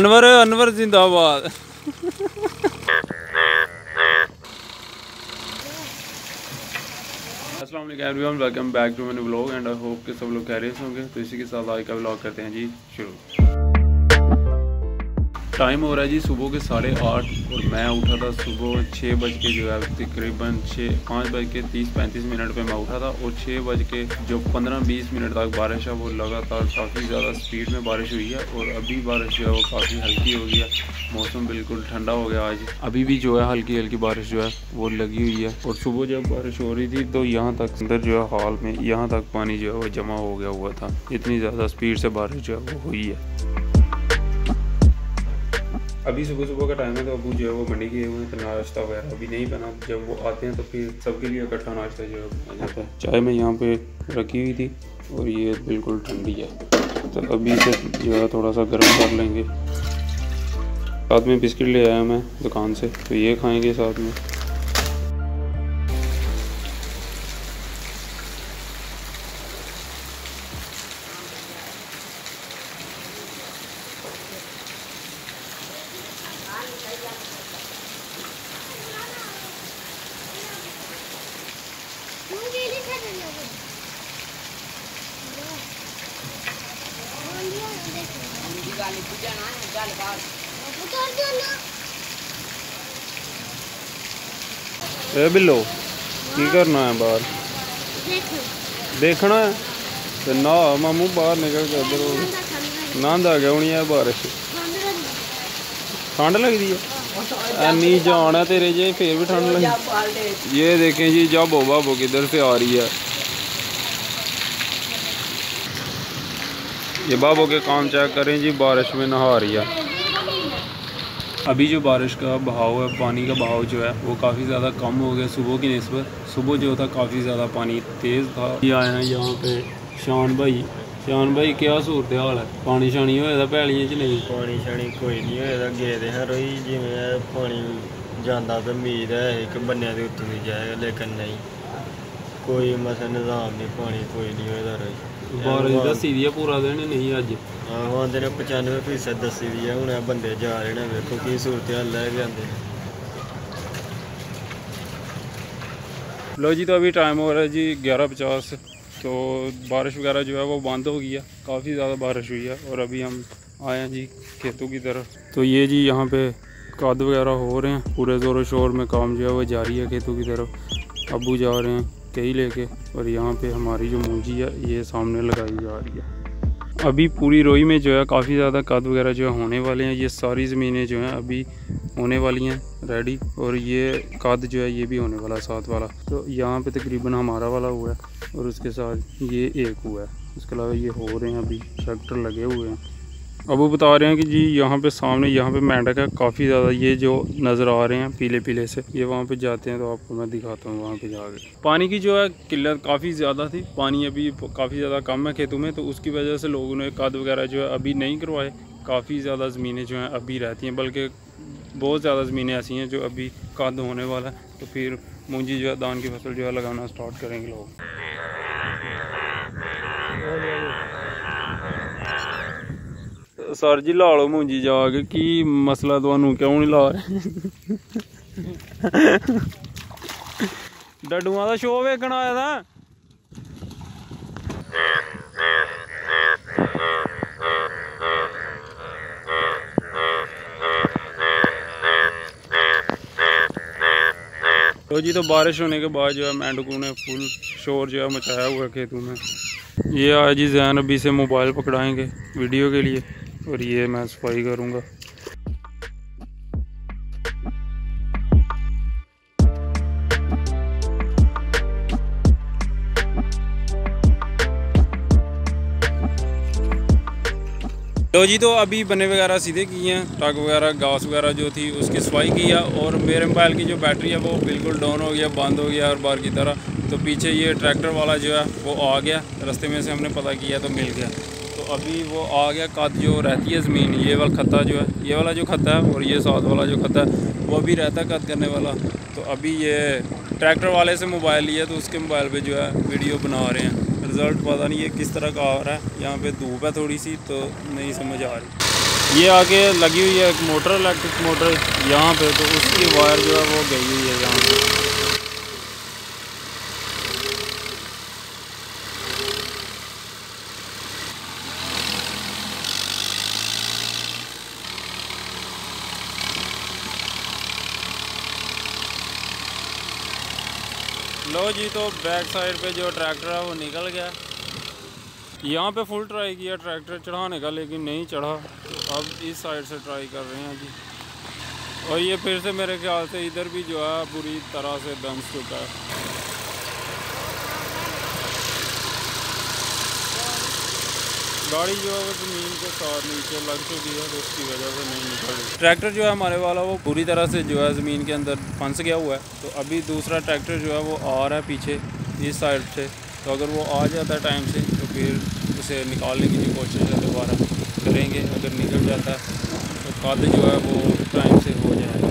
अनवर अनवर जिंदाबाद। अस्सलाम वालेकुम everyone, welcome back to my vlog and I hope कि सब लोग खैरियत से होंगे। तो इसी के साथ आज का व्लॉग करते हैं जी शुरू। टाइम हो रहा है जी सुबह के 8:30 और मैं उठा था सुबह 6 बज के जो है तकरीबन 5:30-35 पे मैं उठा था और 6 बज के जो 15-20 मिनट तक बारिश है वो लगातार काफ़ी ज़्यादा स्पीड में बारिश हुई है और अभी बारिश जो है वो काफ़ी हल्की हो गई है। मौसम बिल्कुल ठंडा हो गया आज। अभी भी जो है हल्की हल्की बारिश जो है वो लगी हुई है और सुबह जब बारिश हो रही थी तो यहाँ तक अंदर जो है हॉल में यहाँ तक पानी जो है वो जमा हो गया हुआ था। इतनी ज़्यादा स्पीड से बारिश जो है वो हुई है। अभी सुबह सुबह का टाइम है तो अबू जो है वो मंडी गए हुए हैं तो नाश्ता वगैरह अभी नहीं बना। जब वो आते हैं तो फिर सबके लिए इकट्ठा नाश्ता जो है बना जाता है। चाय मैं यहाँ पे रखी हुई थी और ये बिल्कुल ठंडी है तो अभी से जो है थोड़ा सा गर्म कर लेंगे। साथ में बिस्किट ले आया मैं दुकान से तो ये खाएँगे साथ में। ए बिल्लो की करना है बाहर देखना है तो ना मामू बाहर निकल के उधर नंद आ गया होनी है। बारिश ठंड लगती है एनी जान है तेरे जे फिर भी ठंड लगी। ये देखें जी जाबो बाबो किधर से आ रही है। ये बाबो के काम चेक करें जी बारिश में नहा रही है। अभी जो बारिश का बहाव है पानी का बहाव जो है वो काफ़ी ज़्यादा कम हो गया सुबह की निस्बत। सुबह जो था काफ़ी ज़्यादा पानी तेज़ था। ये आए हैं यहाँ पे शान भाई क्या सूरत हाल है? पानी शानी होया भैलियां च नहीं? पानी शानी कोई नहीं होया गेदे हैं रोई जिमें पानी जाता तो उम्मीद है कि बन्ने के उत्तों नहीं जाएगा लेकिन नहीं कोई मसा निज़ाम नहीं पानी कोई नहीं होया रोई। बारिश दसी दी है पूरा दिन नहीं अज आते ने 95% दसी दी है। हूँ बंदे जा रहे हैं वेखो की सूरत हाल लैके आते हैं। लो जी तो अभी टाइम हो रहा है जी 11:50 तो बारिश वगैरह जो है वो बंद हो गई है। काफ़ी ज़्यादा बारिश हुई है और अभी हम आए हैं जी खेतों की तरफ। तो ये जी यहाँ पे काद वगैरह हो रहे हैं पूरे ज़ोर शोर में काम जो है वो जारी है खेतों की तरफ। अबू जा रहे हैं कई लेके और यहाँ पे हमारी जो मूंजी है ये सामने लगाई जा रही है। अभी पूरी रोई में जो है काफ़ी ज़्यादा कद वगैरह जो है होने वाले हैं। ये सारी ज़मीनें जो हैं अभी होने वाली हैं रेडी और ये कद जो है ये भी होने वाला है साथ वाला। तो यहाँ पे तकरीबन हमारा वाला हुआ है और उसके साथ ये एक हुआ है। उसके अलावा ये हो रहे हैं अभी ट्रैक्टर लगे हुए हैं। अब वो बता रहे हैं कि जी यहाँ पे सामने यहाँ पे मेंढक है काफ़ी ज़्यादा ये जो नज़र आ रहे हैं पीले पीले से। ये वहाँ पे जाते हैं तो आपको मैं दिखाता हूँ वहाँ पे जाके। पानी की जो है किल्लत काफ़ी ज़्यादा थी। पानी अभी काफ़ी ज़्यादा कम है खेतों में तो उसकी वजह से लोगों ने कद वगैरह जो है अभी नहीं करवाए। काफ़ी ज़्यादा ज़मीनें जो हैं अभी रहती हैं बल्कि बहुत ज़्यादा ज़मीनें ऐसी हैं जो अभी कद होने वाला है। तो फिर मूंजी जो है धान की फसल जो है लगाना स्टार्ट करेंगे लोग। सर जी ला लो मूंजी जाके की मसला थानू क्यों नहीं ला रहे? डड्डुआ का शो वेखन आया था। तो जी तो बारिश होने के बाद जो है मेंढकों ने फुल शोर जो है मचाया हुआ है खेतों में। ये आज जी जैन अभी से मोबाइल पकड़ाएंगे वीडियो के लिए और ये मैं सफाई करूँगा। तो जी तो अभी बने वगैरह सीधे किए हैं ट्रक वगैरह घास वगैरह जो थी उसकी सफाई की है और मेरे मोबाइल की जो बैटरी है वो बिल्कुल डाउन हो गया बंद हो गया हर बार की तरह। तो पीछे ये ट्रैक्टर वाला जो है वो आ गया रास्ते में से हमने पता किया तो मिल गया। तो अभी वो आ गया कद जो रहती है ज़मीन ये वाला खत्ता जो है ये वाला जो खत्ता है और ये साथ वाला जो खत्ता है वो भी रहता है कद करने वाला। तो अभी ये ट्रैक्टर वाले से मोबाइल लिया तो उसके मोबाइल पे जो है वीडियो बना रहे हैं। रिज़ल्ट पता नहीं है किस तरह का आ रहा है। यहाँ पे धूप है थोड़ी सी तो नहीं समझ आ रही। ये आगे लगी हुई है एक मोटर, इलेक्ट्रिक मोटर यहाँ पे, तो उसकी वायर जो है वो गई हुई है यहाँ पे। लो जी, तो बैक साइड पे जो ट्रैक्टर है वो निकल गया। यहाँ पे फुल ट्राई किया ट्रैक्टर चढ़ाने का, लेकिन नहीं चढ़ा। तो अब इस साइड से ट्राई कर रहे हैं जी। और ये फिर से मेरे ख्याल से इधर भी जो है पूरी तरह से दंस चुका है। गाड़ी जो है वो ज़मीन के साथ नीचे लग चुकी है, तो उसकी वजह से नहीं निकल रही। ट्रैक्टर जो है हमारे वाला वो पूरी तरह से जो है ज़मीन के अंदर फंस गया हुआ है। तो अभी दूसरा ट्रैक्टर जो है वो आ रहा है पीछे इस साइड से। तो अगर वो आ जाता है टाइम से तो फिर उसे निकालने की जो कोशिश है दोबारा करेंगे। अगर निकल जाता है तो खाद जो है वो टाइम से हो जाएगा।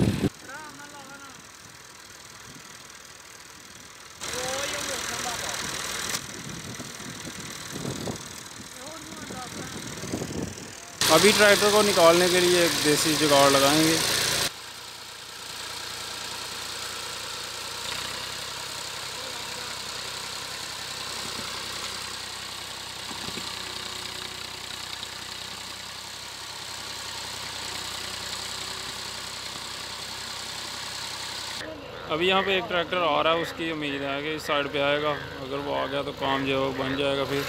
अभी ट्रैक्टर को निकालने के लिए एक देसी जुगाड़ लगाएंगे। अभी यहाँ पे एक ट्रैक्टर आ रहा है, उसकी उम्मीद है कि इस साइड पे आएगा। अगर वो आ गया तो काम जो है वो बन जाएगा फिर।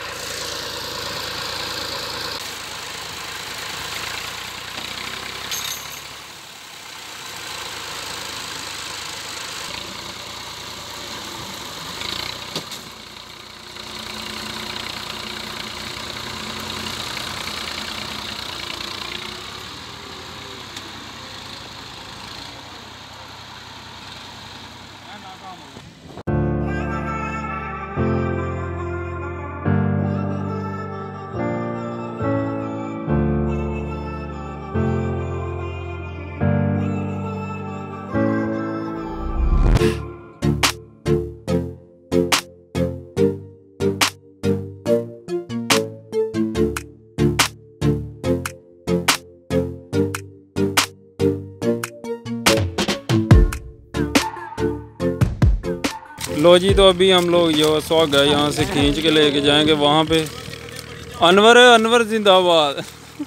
लो जी, तो अभी हम लोग जो सौग है यहाँ से खींच के लेके जाएंगे वहाँ पे। अनवर जिंदाबाद।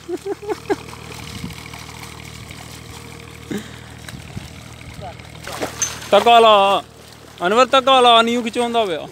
तकाला अनवर तकाला नीू खिचौंदा पिया।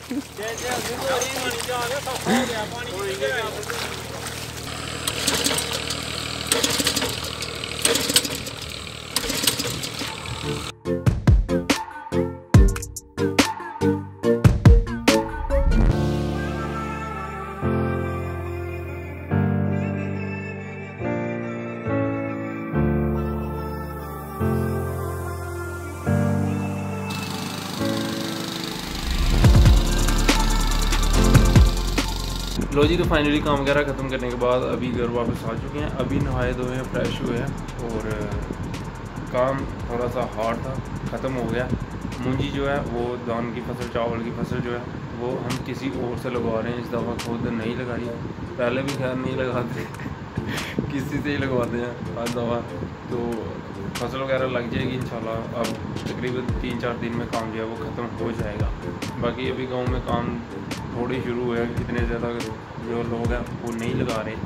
लो जी, तो फाइनली काम वगैरह ख़त्म करने के बाद अभी घर वापस आ चुके हैं। अभी नहाए धोए फ्रेश हुए हैं और काम थोड़ा सा हार्ड था, ख़त्म हो गया। मूंजी जो है वो धान की फसल, चावल की फसल जो है वो हम किसी और से लगवा रहे हैं। इस दफ़ा खुद नहीं लगाई, पहले भी खैर नहीं लगाते किसी से ही लगवाते हैं हर दफ़ा। तो फसल वगैरह लग जाएगी इंशाल्लाह। अब तकरीबन 3-4 दिन में काम जो है वो ख़त्म हो जाएगा। बाकी अभी गांव में काम थोड़े शुरू हुए हैं, इतने ज़्यादा जो लोग हैं वो नहीं लगा रहे।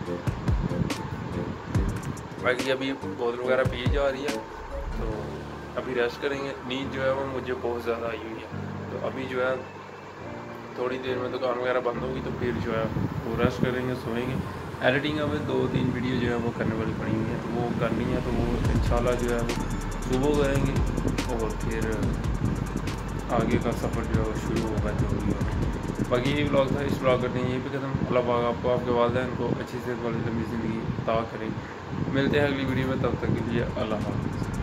बाकी अभी बोतल वगैरह पी जा रही है, तो अभी रेस्ट करेंगे। नींद जो है वो मुझे बहुत ज़्यादा आई हुई है, तो अभी जो है थोड़ी देर में दुकान वगैरह बंद होगी तो फिर जो है वो रेस्ट करेंगे, सोएंगे। एडिटिंग अब 2-3 वीडियो जो है वो करने वाली पड़ी हुई है, तो वो करनी है। तो वो इंशाल्लाह जो है वो सुबह करेंगे और फिर आगे का सफ़र जो है वो शुरू होगा जो भी होगा। बाकी ये व्लॉग था, इस व्लॉग करते हैं यहीं पे ख़त्म। अल्लाह पाक आपको, आपके वालिदैन को अच्छी से वाली लंबी ज़िंदगी अता करें। मिलते हैं अगली वीडियो में, तब तक के लिए अल्लाह हाफ़िज़।